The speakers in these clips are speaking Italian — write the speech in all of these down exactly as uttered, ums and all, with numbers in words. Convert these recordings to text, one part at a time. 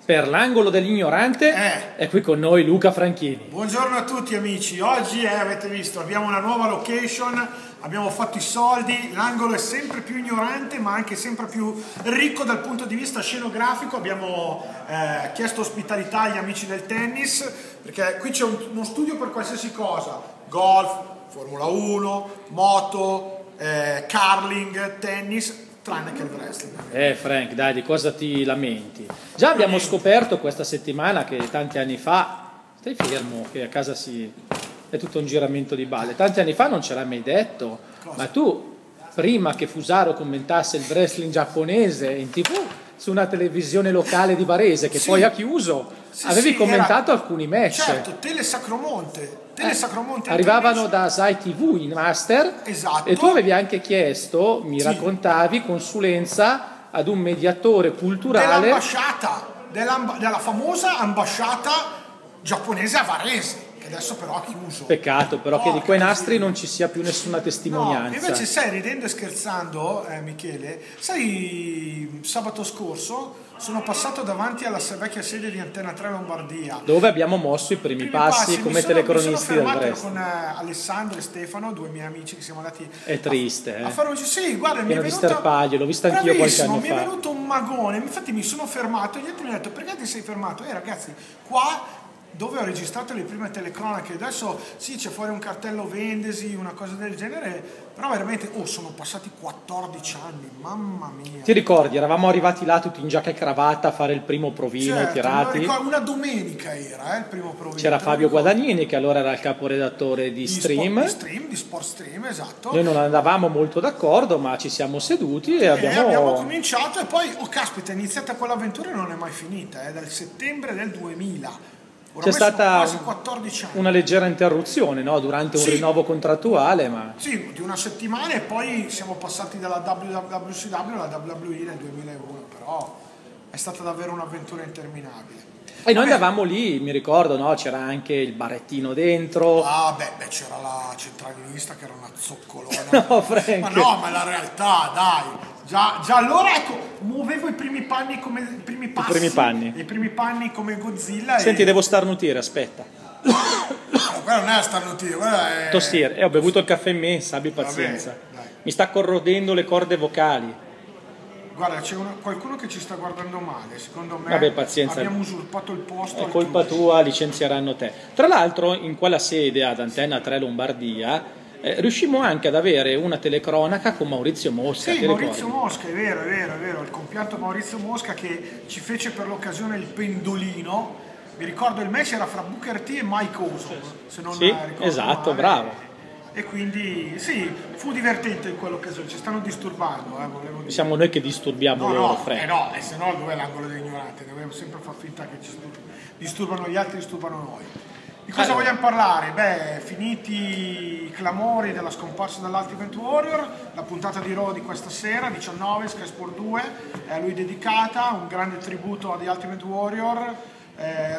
per l'angolo dell'ignorante Eh. è qui con noi Luca Franchini. Buongiorno a tutti amici, oggi eh, avete visto abbiamo una nuova location, abbiamo fatto i soldi, l'angolo è sempre più ignorante ma anche sempre più ricco dal punto di vista scenografico, abbiamo eh, chiesto ospitalità agli amici del tennis perché qui c'è un, uno studio per qualsiasi cosa, golf, Formula uno, moto, eh, curling, tennis, tranne che il wrestling. Eh Frank, dai, di cosa ti lamenti? Già abbiamo scoperto questa settimana che tanti anni fa, stai fermo che a casa si è tutto un giramento di balle, tanti anni fa non ce l'hai mai detto, cosa? Ma tu prima che Fusaro commentasse il wrestling giapponese in tv su una televisione locale di Varese che sì. poi ha chiuso, sì, avevi sì, commentato era... alcuni match. Certo, Telesacromonte. Telesacromonte eh, arrivavano da Sai tivù in master, esatto. E tu avevi anche chiesto, mi sì. raccontavi, consulenza ad un mediatore culturale dell'ambasciata, della, della famosa ambasciata giapponese a Varese, che adesso però ha chiuso. Peccato però oh, che di quei nastri non ci sia più nessuna testimonianza. No, invece sai, ridendo e scherzando, eh, Michele, sai, sabato scorso sono passato davanti alla vecchia sede di Antena tre Lombardia, dove abbiamo mosso i primi, I primi passi, passi come sono, telecronisti del wrestling. Con eh, Alessandro e Stefano, due miei amici che siamo andati è triste, a, eh. a fare un sì, guarda, mi è venuto Sterpaglio, l'ho vista anch'io qualche anno mi fa. Mi è venuto un magone, infatti mi sono fermato e gli altri mi hanno detto perché ti sei fermato? Eh ragazzi, qua dove ho registrato le prime telecronache, adesso sì c'è fuori un cartello vendesi, una cosa del genere, però veramente, oh, sono passati quattordici anni, mamma mia. Ti ricordi, eravamo arrivati là tutti in giacca e cravatta a fare il primo provino, certo, tirati. Ricordo, una domenica era eh, il primo provino. C'era Fabio Guadagnini che allora era il caporedattore di, di Stream. Sport, di Stream, di Sport Stream, esatto. Noi non andavamo molto d'accordo, ma ci siamo seduti e, e abbiamo... abbiamo cominciato e poi, oh caspita, è iniziata quell'avventura e non è mai finita, è dal settembre del duemila. C'è stata una leggera interruzione, no? Durante un sì. rinnovo contrattuale, ma... Sì, di una settimana e poi siamo passati dalla W W C W alla W W E nel duemilauno, però è stata davvero un'avventura interminabile. E noi andavamo lì, mi ricordo, no? C'era anche il barettino dentro. Ah, beh, beh c'era la centralinista che era una zoccolona. No, Frank. Ma no, ma la realtà, dai. Già, già allora, ecco, muovevo i primi panni come i primi passi. I primi panni. I primi panni come Godzilla. Senti, e... devo starnutire, aspetta. No, quello non è starnutire, quello è... Tossire. E ho bevuto il caffè immensa, abbi pazienza. Vabbè, mi sta corrodendo le corde vocali. Guarda, c'è una, qualcuno che ci sta guardando male, secondo me. Vabbè, pazienza. Abbiamo usurpato il posto. È colpa tua, licenzieranno te. Tra l'altro, in quella sede ad Antena tre Lombardia eh, riuscimmo anche ad avere una telecronaca con Maurizio Mosca. Sì, Maurizio Mosca, è vero, è vero, è vero. Il compianto Maurizio Mosca che ci fece per l'occasione il pendolino. Mi ricordo il match era fra Booker T e Mike Awesome, se non sì, ricordo esatto, male. bravo. E quindi sì, fu divertente in quell'occasione, ci stanno disturbando. Eh, volevo dire. Siamo noi che disturbiamo no, loro, no, Frank. Eh no, e se no dov'è l'angolo dell'ignorante? Dobbiamo sempre far finta che ci disturbano gli altri, disturbano noi. Di cosa allora. vogliamo parlare? Beh, finiti i clamori della scomparsa dell'Ultimate Warrior, la puntata di Raw di questa sera, diciannove, Sky Sport due, è a lui dedicata, un grande tributo a The Ultimate Warrior. Eh,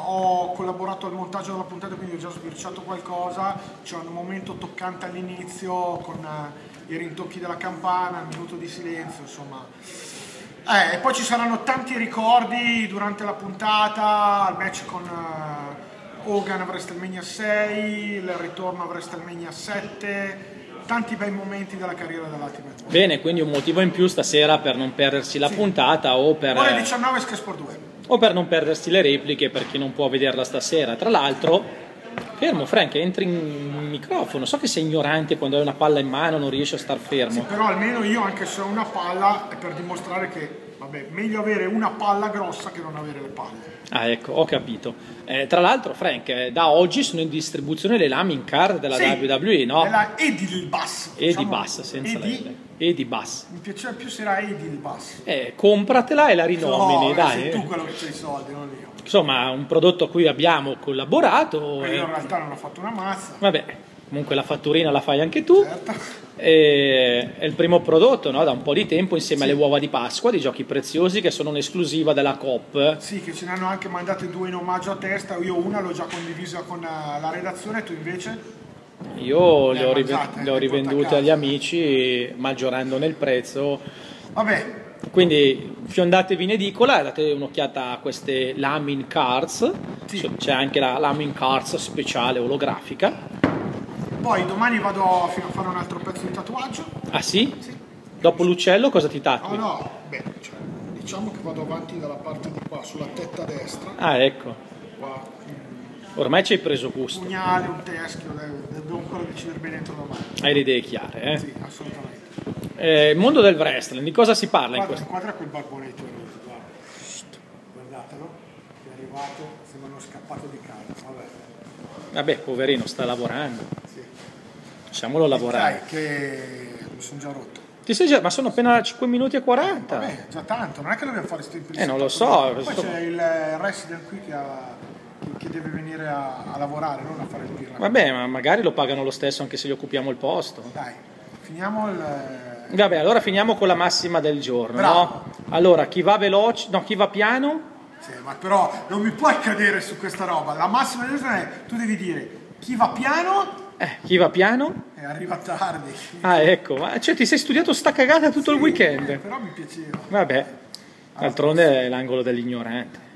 ho collaborato al montaggio della puntata, quindi ho già sbirciato qualcosa. C'è un momento toccante all'inizio con eh, i rintocchi della campana, il minuto di silenzio, insomma. Eh, e poi ci saranno tanti ricordi durante la puntata, il match con eh, Hogan a WrestleMania sei, il ritorno a WrestleMania sette, tanti bei momenti della carriera dell'Ultimate Warrior. Bene, quindi un motivo in più stasera per non perdersi la sì. puntata o per... Ore diciannove Sky Sport due. O per non perdersi le repliche per chi non può vederla stasera. Tra l'altro, fermo Frank, entri in microfono. So che sei ignorante quando hai una palla in mano, non riesci a star fermo. Sì, però almeno io, anche se ho una palla, è per dimostrare che, vabbè, meglio avere una palla grossa che non avere le palle. Ah, ecco, ho capito. Eh, tra l'altro, Frank, eh, da oggi sono in distribuzione le Lamin Card della sì, W W E, no? Della Edilbas. Edilbas, senza Edi? le Edilbas. Mi piaceva più se era Edilbas. Eh, compratela e la rinomini, no, dai. Sei tu quello che c'ha i soldi, non io. Insomma, un prodotto a cui abbiamo collaborato. E eh. io in realtà non ho fatto una mazza. Vabbè, comunque la fatturina la fai anche tu. Certo. E è il primo prodotto, no? Da un po' di tempo insieme sì. alle uova di Pasqua di Giochi Preziosi, che sono un'esclusiva della Coop. Sì, che ce ne hanno anche mandate due in omaggio a testa. Io una l'ho già condivisa con la redazione, tu invece? Io le, le ho, mangiate, le ho rivendute agli amici maggiorando nel prezzo. Vabbè. Quindi fiondatevi in edicola e date un'occhiata a queste Lamin Cards, Sì. c'è anche la Lamin Cards speciale olografica. Poi domani vado a fare un altro pezzo di tatuaggio. Ah sì? Sì. Dopo l'uccello cosa ti No, tatui? no, beh, cioè, diciamo che vado avanti dalla parte di qua, sulla tetta destra. Ah ecco, Qua, ormai ci hai preso un gusto, pugnale, un teschio, devo devo ancora decidere bene entro domani. hai le idee chiare. Eh? Sì, assolutamente. Eh, mondo del wrestling, di cosa si parla in Guarda, questo? inquadra quel barbonetto rosso, guarda. Guardatelo, è arrivato, sembra uno scappato di casa, vabbè. Vabbè, poverino, sta lavorando, Sì. lasciamolo lavorare. Dai, che mi sono già rotto. Ti sei già, ma sono appena cinque minuti e quaranta. Vabbè, già tanto, non è che dobbiamo fare sto Eh, non lo so. Poi sto- c'è il resident qui che, ha, che deve venire a, a lavorare, non a fare il pirla. Vabbè, ma magari lo pagano lo stesso anche se gli occupiamo il posto. Dai, finiamo il... Vabbè, allora finiamo con la massima del giorno, Bravo. no? Allora, chi va veloce, no, chi va piano? Sì, ma però non mi puoi cadere su questa roba. La massima decisione è, tu devi dire, chi va piano Eh, chi va piano? e arriva tardi. Ah, ecco, ma cioè ti sei studiato sta cagata tutto il Sì, weekend. eh, però mi piaceva. Vabbè, d'altronde è l'angolo dell'ignorante.